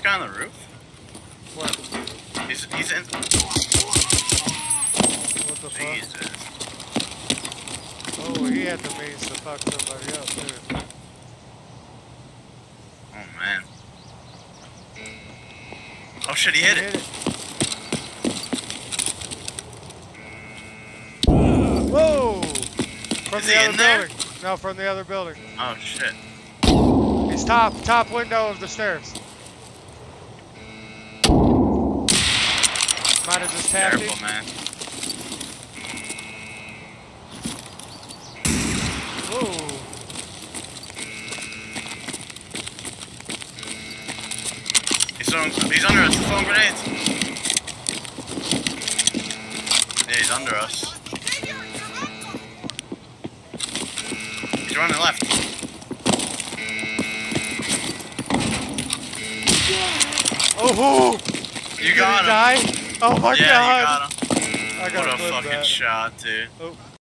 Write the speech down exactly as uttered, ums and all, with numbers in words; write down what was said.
guy on the roof? What? He's he's in. What the Jesus. fuck? Oh, he had the means to fuck somebody up, too. Oh man. Oh shit, he, he hit, hit it. it. Whoa! From Is the he other in there? building. No, from the other building. Oh shit. He's top, top window of the stairs. Might have just tapped Careful, him. man. Whoa. He's throwing, he's under us, he's throwing grenades. Yeah, he's under us. He's running left. Oh! You Did got he him. Die? Oh my yeah, god! You got him. I got What a fucking that. shot, dude. Oh.